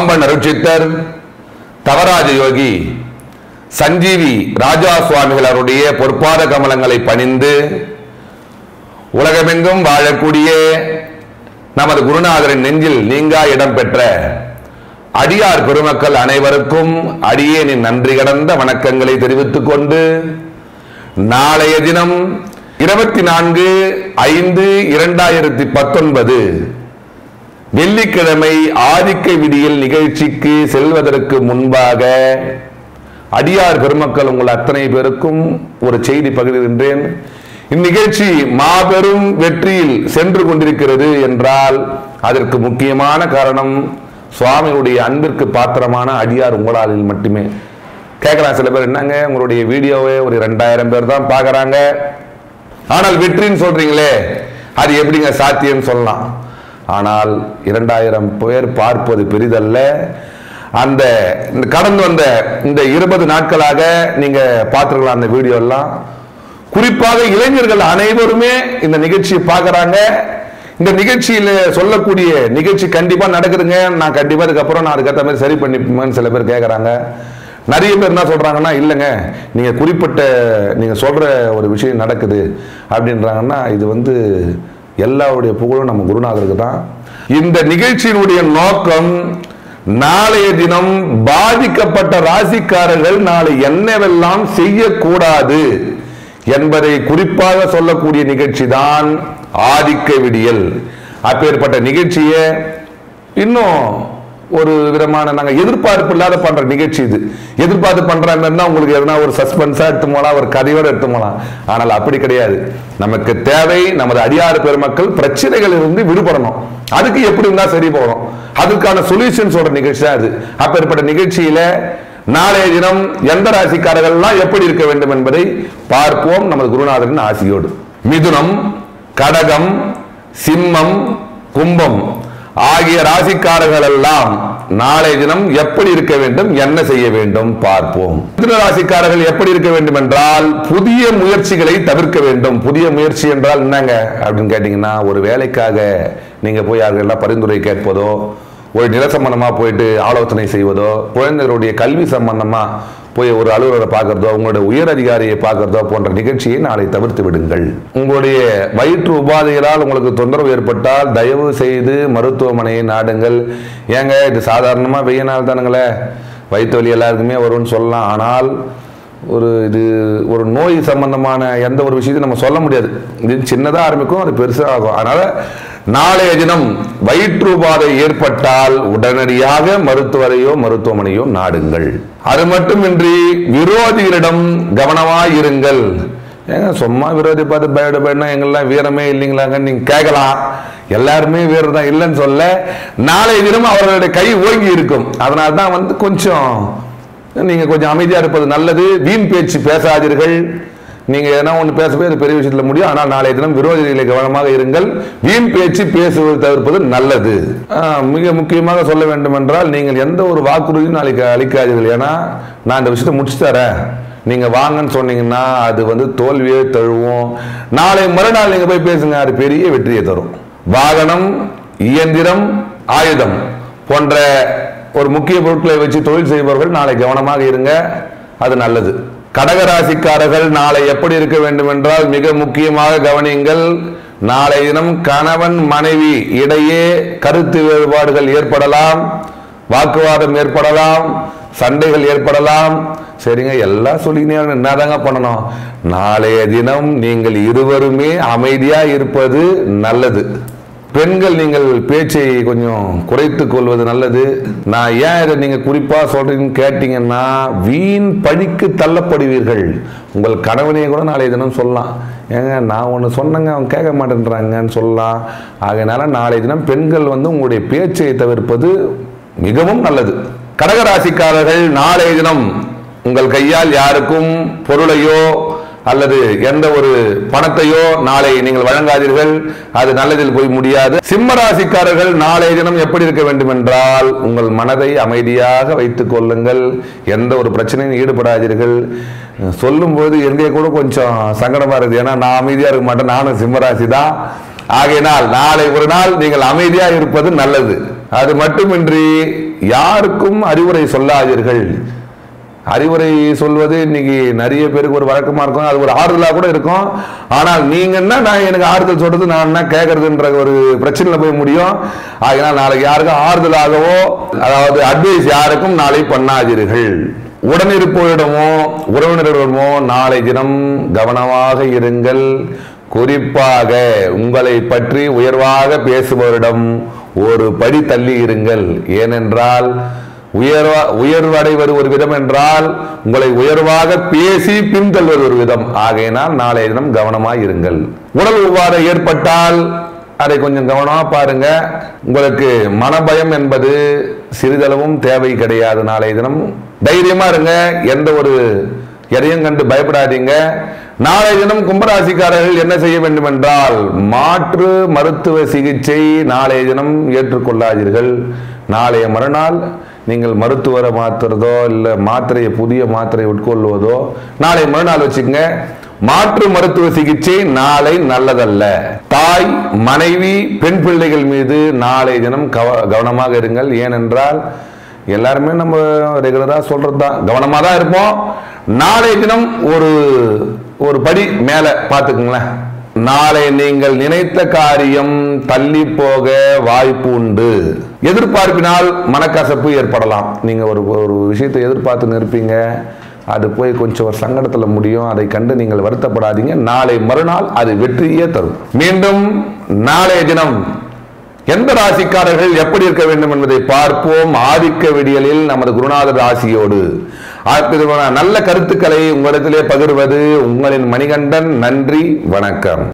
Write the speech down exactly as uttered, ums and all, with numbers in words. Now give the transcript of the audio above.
பாம்பன் அருட்சித்தர் தவராஜ யோகி சஞ்சீவி ராஜா சுவாமிகள் அவருடைய பொற்பாத கமலங்களை பணிந்து உலகமெங்கும் வாழக்கூடிய நமது குருநாதரின் நெஞ்சில் நீங்கா இடம் பெற்ற அடியார் பெருமக்கள் அனைவருக்கும் அடியேனின் நன்றி கடந்த வணக்கங்களை தெரிவித்துக் கொண்டு நாளைய தினம் இருபத்தி நான்கு ஐந்து இரண்டாயிரத்தி பத்தொன்பது வெள்ளிக்கிழமை ஆதிக்க விடியல் நிகழ்ச்சிக்கு செல்வதற்கு முன்பாக அடியார் பெருமக்கள் உங்கள் அத்தனை பேருக்கும் ஒரு செய்தி பகிர்கின்றேன். இந்நிகழ்ச்சி மாபெரும் வெற்றியில் சென்று கொண்டிருக்கிறது என்றால் அதற்கு முக்கியமான காரணம் சுவாமியுடைய அன்பிற்கு பாத்திரமான அடியார் உங்களால் மட்டுமே. கேட்கலாம் சில பேர், என்னங்க உங்களுடைய வீடியோவே ஒரு ரெண்டாயிரம் பேர் தான் பார்க்கறாங்க, ஆனால் வெற்றின்னு சொல்றீங்களே, அது எப்படிங்க சாத்தியம் சொல்லலாம். ஆனால் இரண்டாயிரம் பேர் பார்ப்பது பெரிதல்ல. அந்த கடந்து வந்த இந்த இருபது நாட்களாக நீங்க பார்த்துருக்கலாம் அந்த வீடியோ எல்லாம். குறிப்பாக இளைஞர்கள் அனைவருமே இந்த நிகழ்ச்சியை பார்க்கறாங்க. இந்த நிகழ்ச்சியில சொல்லக்கூடிய நிகழ்ச்சி கண்டிப்பா நடக்குதுங்க, நான் கண்டிப்பா அதுக்கப்புறம் நான் அதுக்கேற்ற மாதிரி சரி பண்ணிப்பேன்னு சில பேர் கேட்கறாங்க. நிறைய பேர் என்ன சொல்றாங்கன்னா, இல்லைங்க நீங்க குறிப்பிட்ட நீங்க சொல்ற ஒரு விஷயம் நடக்குது அப்படின்றாங்கன்னா, இது வந்து எல்லாருடைய புகழும் நம்ம குருநாதருக்கு தான். இந்த நிகழ்ச்சியினுடைய நோக்கம் நாளைய தினம் பாதிக்கப்பட்ட ராசிக்காரர்கள் நாளை என்னவெல்லாம் செய்யக்கூடாது என்பதை குறிப்பாக சொல்லக்கூடிய நிகழ்ச்சி தான் ஆதிக்க விடியல். அப்பேற்பட்ட நிகழ்ச்சியை இன்னும் ஒரு விதமான நாங்க எதிர்பார்ப்பு இல்லாத பண்ற நிகழ்ச்சி இது. எதிர்பார்த்து பண்றாங்கன்னா உங்களுக்கு எதனா ஒரு சஸ்பென்ஸா எடுத்து போலாம், ஒரு கதையோட எடுத்து போலாம். ஆனால் அப்படி கிடையாது. நமக்கு தேவை நமது அடியார் பெருமக்கள் பிரச்சனைகள் இருந்து விடுபடணும். அதுக்கு எப்படி இருந்தா சரி போகணும், அதுக்கான சொல்யூஷன் சொல்ற நிகழ்ச்சி தான் அது. அப்பேற்பட்ட நிகழ்ச்சியில நாளைய தினம் எந்த ராசிக்காரர்கள் எல்லாம் எப்படி இருக்க வேண்டும் என்பதை பார்ப்போம் நமது குருநாதரின் ஆசியோடு. மிதுனம், கடகம், சிம்மம், கும்பம் ஆகிய ராசிக்காரர்கள் எல்லாம் நாளை தினம் எப்படி இருக்க வேண்டும், என்ன செய்ய வேண்டும் பார்ப்போம். மிதுன ராசிக்காரர்கள் எப்படி இருக்க வேண்டும் என்றால் புதிய முயற்சிகளை தவிர்க்க வேண்டும். புதிய முயற்சி என்றால் என்னங்க அப்படின்னு கேட்டீங்கன்னா, ஒரு வேலைக்காக நீங்க போய் யாருக்கெல்லாம் பரிந்துரை கேட்பதோ, ஒரு நில சம்பந்தமா போயிட்டு ஆலோசனை செய்வதோ, குழந்தைகளுடைய கல்வி சம்பந்தமா போய் ஒரு அலுவலரை பார்க்கறதோ, உங்களுடைய உயர் அதிகாரியை பார்க்கறதோ போன்ற நிகழ்ச்சியை நாளை தவிர்த்து விடுங்கள். உங்களுடைய வயிற்று உபாதைகளால் உங்களுக்கு தொந்தரவு ஏற்பட்டால் தயவு செய்து மருத்துவமனையை நாடுங்கள். ஏங்க இது சாதாரணமா வெய்ய நாள் தானுங்களே, வயிற்று வலி எல்லாருக்குமே வரும்னு சொல்லலாம். ஆனால் ஒரு இது ஒரு நோய் சம்பந்தமான எந்த ஒரு விஷயத்தையும் நம்ம சொல்ல முடியாது. இது சின்னதாக ஆரம்பிக்கும், அது பெருசாக ஆகும். அதனால நாளைய தினம் வயிற்று உபாதை ஏற்பட்டால் உடனடியாக மருத்துவரையோ மருத்துவமனையோ நாடுங்கள். அது மட்டுமின்றி விரோதிகளிடம் கவனமாய் இருங்கள். ஏங்க சும்மா விரோதி பார்த்து பயப்பட பயனா எங்கெல்லாம் வீரமே இல்லைங்களாங்க நீங்க கேட்கலாம். எல்லாருமே வீரம் தான், இல்லைன்னு சொல்ல. நாளைய தினம் அவர்களுடைய கை ஓங்கி இருக்கும். அதனால தான் வந்து கொஞ்சம் நீங்க கொஞ்சம் அமைதியா இருப்பது நல்லது. வீண் பேச்சு பேசாதீர்கள். நீங்க எதனா ஒன்று பேசவே அது பெரிய விஷயத்துல முடியும். ஆனால் நாளைய தினம் விரோதிகளை கவனமாக இருங்கள். வீண் பேச்சு பேசுவது தவிர்ப்பது நல்லது. மிக முக்கியமாக சொல்ல வேண்டும் என்றால், நீங்கள் எந்த ஒரு வாக்குறுதியும் நாளைக்கு அளிக்காதீர்கள். ஏன்னா நான் இந்த விஷயத்தை முடிச்சு தரேன், நீங்க வாங்கன்னு சொன்னீங்கன்னா அது வந்து தோல்வியே தழுவும். நாளை மறுநாள் நீங்க போய் பேசுங்க, அது பெரிய வெற்றியை தரும். வாகனம், இயந்திரம், ஆயுதம் போன்ற ஒரு முக்கிய பொருட்களை வச்சு தொழில் செய்பவர்கள் நாளை கவனமாக இருங்க, அது நல்லது. கடகராசிக்காரர்கள் நாளை எப்படி இருக்க வேண்டும் என்றால் மிக முக்கியமாக கவனியுங்கள். நாளை தினம் கணவன் மனைவி இடையே கருத்து வேறுபாடுகள் ஏற்படலாம், வாக்குவாதம் ஏற்படலாம், சண்டைகள் ஏற்படலாம். சரிங்க, எல்லாம் சொல்லினே என்னதாங்க பண்ணணும். நாளைய தினம் நீங்கள் இருவருமே அமைதியா இருப்பது நல்லது. பெண்கள் நீங்கள் பேச்சை கொஞ்சம் குறைத்துக் கொள்வது நல்லது. நான் ஏன் இதை நீங்க குறிப்பா சொல்றீங்கன்னு கேட்டீங்கன்னா, வீண் பழிக்கு தள்ளப்படுவீர்கள். உங்கள் கணவனையே கூட நாளைய தினம் சொல்லலாம், ஏங்க நான் ஒன்று சொன்னங்க அவங்க கேட்க மாட்டேன்றாங்கன்னு சொல்லலாம். ஆகையினால நாளைய தினம் பெண்கள் வந்து உங்களுடைய பேச்சை தவிர்ப்பது மிகவும் நல்லது. கடகராசிக்காரர்கள் நாளைய தினம் உங்கள் கையால் யாருக்கும் பொருளையோ அல்லது எந்த ஒரு பணத்தையோ நாளை நீங்கள் வழங்காதீர்கள், அது நல்லதில் போய் முடியாது. சிம்ம ராசிக்காரர்கள் நாளைய தினம் எப்படி இருக்க வேண்டும் என்றால், உங்கள் மனதை அமைதியாக வைத்துக் கொள்ளுங்கள். எந்த ஒரு பிரச்சனையும் ஈடுபடாதீர்கள். சொல்லும் போது எங்கே கூட கொஞ்சம் சங்கடமா இருக்குது. ஏன்னா நான் அமைதியா இருக்க மாட்டேன், நானும் சிம்மராசி தான். ஆகையினால் நாளை ஒரு நாள் நீங்கள் அமைதியா இருப்பது நல்லது. அது மட்டுமின்றி யாருக்கும் அறிவுரை சொல்லாதீர்கள். அறிவுரை சொல்வது இன்னைக்கு நிறைய பேருக்கு ஒரு வழக்கமா இருக்கும், அது ஒரு ஆறுதலா கூட இருக்கும். ஆனால் நீங்க என்ன நான் எனக்கு ஆறுதல் சொல்றது, நான் என்ன கேட்கறதுன்ற ஒரு பிரச்சனையில போய் முடியும். அதனால் நாளைக்கு யாருக்கும் ஆறுதலாகவோ அதாவது அட்வைஸ் யாருக்கும் நாளை பண்ணாதீர்கள். உடனிருப்போரிடமோ உறவினரிடமோ நாளை தினம் கவனமாக இருங்கள். குறிப்பாக உங்களை பற்றி உயர்வாக பேசுபவரிடம் ஒரு படி தள்ளி இருங்கள். ஏனென்றால் உயர்வா உயர்வடைவது ஒரு விதம் என்றால் உங்களை உயர்வாக பேசி பின்தள்வது ஒரு விதம். ஆகையினால் நாளைய தினம் கவனமாக இருங்கள். உடல் உபாதை ஏற்பட்டால் அதை கொஞ்சம் கவனமா பாருங்க. உங்களுக்கு மனபயம் என்பது சிறிதளவும் தேவை கிடையாது. நாளைய தினம் தைரியமா இருங்க, எந்த ஒரு எதையும் கண்டு பயப்படாதீங்க. நாளைய தினம் கும்பராசிக்காரர்கள் என்ன செய்ய வேண்டும் என்றால் மாற்று மருத்துவ சிகிச்சை நாளைய தினம் ஏற்றுக்கொள்ளாதீர்கள். நாளைய மறுநாள் நீங்கள் மருத்துவரை மாற்றுறதோ இல்லை மாத்திரையை புதிய மாத்திரை உட்கொள்வதோ நாளை மறுநாள் வச்சுக்கங்க. மாற்று மருத்துவ சிகிச்சை நாளை நல்லதல்ல. தாய், மனைவி, பெண் பிள்ளைகள் மீது நாளை தினம் கவனமாக இருங்கள். ஏனென்றால் எல்லாருமே நம்ம ரெகுலரா சொல்றது தான், கவனமா தான் இருப்போம். நாளை தினம் ஒரு ஒரு படி மேல பார்த்துக்குங்களேன். நாளை நீங்கள் நினைத்த காரியம் தள்ளி போக வாய்ப்பு உண்டு. எதிர்பார்ப்பினால் மனக்கசப்பு ஏற்படலாம். நீங்க ஒரு ஒரு விஷயத்தை எதிர்பார்த்து நிற்பீங்க, அது போய் கொஞ்சம் ஒரு சங்கடத்தில் முடியும். அதை கண்டு நீங்கள் வருத்தப்படாதீங்க. நாளை மறுநாள் அது வெற்றியே தரும். மீண்டும் நாளைய தினம் எந்த ராசிக்காரர்கள் எப்படி இருக்க வேண்டும் என்பதை பார்ப்போம். ஆதிக்க விடியலில் நமது குருநாதர் ராசியோடு நல்ல கருத்துக்களை உங்களிடத்திலே பகிர்வது உங்களின் மணிகண்டன். நன்றி, வணக்கம்.